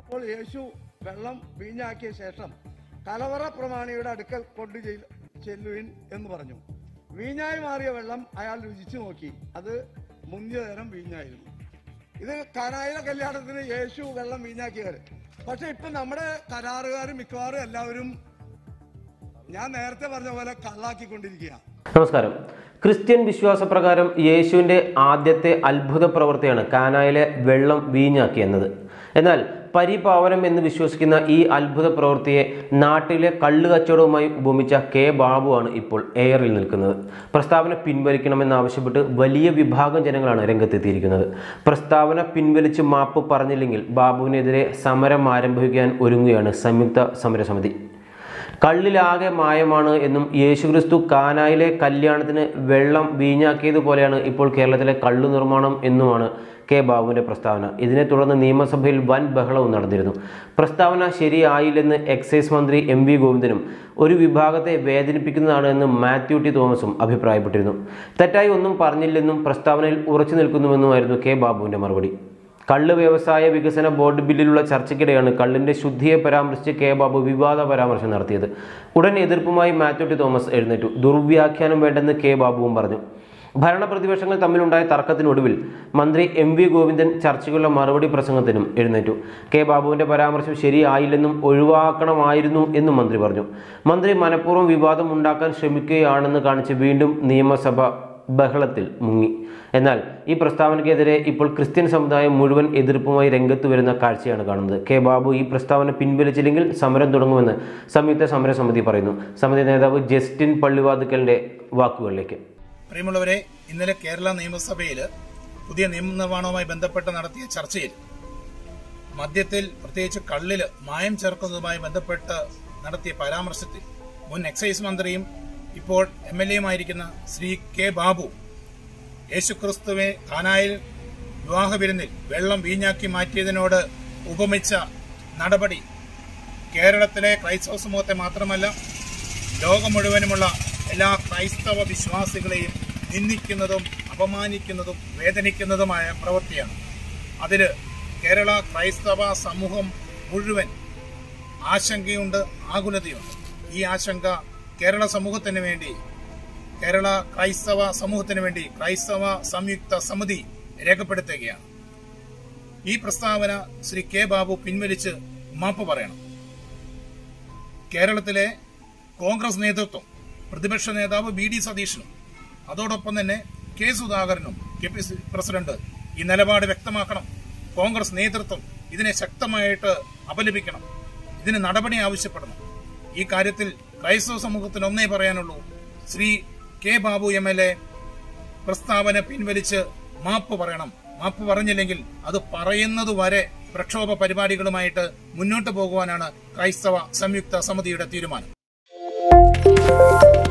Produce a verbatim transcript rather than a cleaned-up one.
അപ്പോൾ യേശു വെള്ളം വീഞ്ഞാക്കിയ ശേഷം കലവറ പ്രമാണിയുടെ അടുക്കൽ കൊണ്ടു ചെല്ലുവിൻ എന്ന് പറഞ്ഞു. വീഞ്ഞായി മാറിയ വെള്ളം അയാൾ രുചിച്ചു നോക്കി. അത് മുന്തിയ തരം വീഞ്ഞായിരുന്നു. ഇത് കാനായിലെ കല്യാണത്തിന് യേശു വെള്ളം വീഞ്ഞാക്കിയവർ. പക്ഷെ ഇപ്പൊ നമ്മുടെ കരാറുകാരും മിക്കവാറും എല്ലാവരും ഞാൻ നേരത്തെ പറഞ്ഞ പോലെ കള്ളാക്കിക്കൊണ്ടിരിക്കുക. നമസ്കാരം. ക്രിസ്ത്യൻ വിശ്വാസപ്രകാരം യേശുവിൻ്റെ ആദ്യത്തെ അത്ഭുത പ്രവൃത്തിയാണ് കാനായിലെ വെള്ളം വീഞ്ഞാക്കി എന്നത്. എന്നാൽ പരിപാവനം എന്ന് വിശ്വസിക്കുന്ന ഈ അത്ഭുത പ്രവൃത്തിയെ നാട്ടിലെ കള്ള് കച്ചവടവുമായി ഉപമിച്ച കെ ബാബുവാണ് ഇപ്പോൾ എയറിൽ നിൽക്കുന്നത്. പ്രസ്താവന പിൻവലിക്കണമെന്നാവശ്യപ്പെട്ട് വലിയ വിഭാഗം ജനങ്ങളാണ് രംഗത്തെത്തിയിരിക്കുന്നത്. പ്രസ്താവന പിൻവലിച്ച് മാപ്പ് പറഞ്ഞില്ലെങ്കിൽ ബാബുവിനെതിരെ സമരം ആരംഭിക്കാൻ ഒരുങ്ങുകയാണ് സംയുക്ത സമരസമിതി. കള്ളിലാകെ മായമാണ് എന്നും യേശുക്രിസ്തു കാനായിലെ കല്യാണത്തിന് വെള്ളം വീഞ്ഞാക്കിയതുപോലെയാണ് ഇപ്പോൾ കേരളത്തിലെ കള്ളു നിർമ്മാണം എന്നുമാണ് കെ ബാബുവിൻ്റെ പ്രസ്താവന. ഇതിനെ തുടർന്ന് നിയമസഭയിൽ വൻ ബഹളവും നടന്നിരുന്നു. പ്രസ്താവന ശരിയായില്ലെന്ന് എക്സൈസ് മന്ത്രി എം വി ഗോവിന്ദനും ഒരു വിഭാഗത്തെ വേദനിപ്പിക്കുന്നതാണ് എന്ന് മാത്യു ടി തോമസും അഭിപ്രായപ്പെട്ടിരുന്നു. തെറ്റായി ഒന്നും പറഞ്ഞില്ലെന്നും പ്രസ്താവനയിൽ ഉറച്ചു നിൽക്കുന്നുവെന്നുമായിരുന്നു കെ ബാബുവിൻ്റെ മറുപടി. കള്ള് വ്യവസായ വികസന ബോർഡ് ബില്ലിലുള്ള ചർച്ചയ്ക്കിടെയാണ് കള്ളിൻ്റെ ശുദ്ധിയെ പരാമർശിച്ച് കെ ബാബു വിവാദ പരാമർശം നടത്തിയത്. ഉടൻ എതിർപ്പുമായി മാത്യു ടി തോമസ് എഴുന്നേറ്റു. ദുർവ്യാഖ്യാനം വേണ്ടെന്ന് കെ ബാബുവും പറഞ്ഞു. ഭരണപ്രതിപക്ഷങ്ങൾ തമ്മിലുണ്ടായ തർക്കത്തിനൊടുവിൽ മന്ത്രി എം വി ഗോവിന്ദൻ ചർച്ചയ്ക്കുള്ള മറുപടി പ്രസംഗത്തിനും എഴുന്നേറ്റു. കെ ബാബുവിൻ്റെ പരാമർശം ശരിയായില്ലെന്നും ഒഴിവാക്കണമായിരുന്നു എന്നും മന്ത്രി പറഞ്ഞു. മന്ത്രി മനഃപൂർവ്വം വിവാദം ഉണ്ടാക്കാൻ ശ്രമിക്കുകയാണെന്ന് കാണിച്ച് വീണ്ടും നിയമസഭ ബഹളത്തിൽ മുങ്ങി. എന്നാൽ ഈ പ്രസ്താവനയ്ക്കെതിരെ ഇപ്പോൾ ക്രിസ്ത്യൻ സമുദായം മുഴുവൻ എതിർപ്പുമായി രംഗത്ത് വരുന്ന കാഴ്ചയാണ് കാണുന്നത്. കെ ബാബു ഈ പ്രസ്താവന പിൻവലിച്ചില്ലെങ്കിൽ സമരം തുടങ്ങുമെന്ന് സംയുക്ത സമരസമിതി പറയുന്നു. സമിതി നേതാവ് ജസ്റ്റിൻ പള്ളിവാതുക്കലിന്റെ വാക്കുകളിലേക്ക്. പ്രിയമുള്ളവരെ, ഇന്നലെ കേരള നിയമസഭയിൽ പുതിയ നിയമനിർമ്മാണവുമായി ബന്ധപ്പെട്ട് നടത്തിയ ചർച്ചയിൽ മദ്യത്തിൽ പ്രത്യേകിച്ച് കള്ളിൽ മായം ചേർക്കുന്നതുമായി ബന്ധപ്പെട്ട് നടത്തിയ പരാമർശത്തിൽ മുൻ എക്സൈസ് മന്ത്രിയും ഇപ്പോൾ എം എൽ എയുമായിരിക്കുന്ന ശ്രീ കെ ബാബു യേശുക്രിസ്തുവെ കാനായിൽ വിവാഹ വിരുന്നിൽ വെള്ളം വീഞ്ഞാക്കി മാറ്റിയതിനോട് ഉപമിച്ച നടപടി കേരളത്തിലെ ക്രൈസ്തവ സമൂഹത്തെ മാത്രമല്ല ലോകം മുഴുവനുമുള്ള എല്ലാ ക്രൈസ്തവ വിശ്വാസികളെയും നിന്ദിക്കുന്നതും അപമാനിക്കുന്നതും വേദനിക്കുന്നതുമായ പ്രവൃത്തിയാണ്. അതിൽ കേരള ക്രൈസ്തവ സമൂഹം മുഴുവൻ ആശങ്കയുണ്ട്, ആകുലതയുണ്ട്. ഈ ആശങ്ക കേരള സമൂഹത്തിന് വേണ്ടി കേരള ക്രൈസ്തവ സമൂഹത്തിന് വേണ്ടി ക്രൈസ്തവ സംയുക്ത സമിതി രേഖപ്പെടുത്തുകയാണ്. ഈ പ്രസ്താവന ശ്രീ കെ ബാബു പിൻവലിച്ച് മാപ്പ് പറയണം. കേരളത്തിലെ കോൺഗ്രസ് നേതൃത്വം, പ്രതിപക്ഷ നേതാവ് വി ഡി സതീശനും അതോടൊപ്പം തന്നെ കെ സുധാകരനും കെ പി സി പ്രസിഡന്റ് ഈ നിലപാട് വ്യക്തമാക്കണം. കോൺഗ്രസ് നേതൃത്വം ഇതിനെ ശക്തമായിട്ട് അപലപിക്കണം. ഇതിന് നടപടി ആവശ്യപ്പെടണം. ഈ കാര്യത്തിൽ ക്രൈസ്തവ സമൂഹത്തിന് ഒന്നേ പറയാനുള്ളൂ, Shri K Babu M L A പ്രസ്താവന പിൻവലിച്ച് മാപ്പ് പറയണം. മാപ്പ് പറഞ്ഞില്ലെങ്കിൽ അത് പറയുന്നതുവരെ പ്രക്ഷോഭ പരിപാടികളുമായിട്ട് മുന്നോട്ട് പോകുവാനാണ് ക്രൈസ്തവ സംയുക്ത സമിതിയുടെ തീരുമാനം.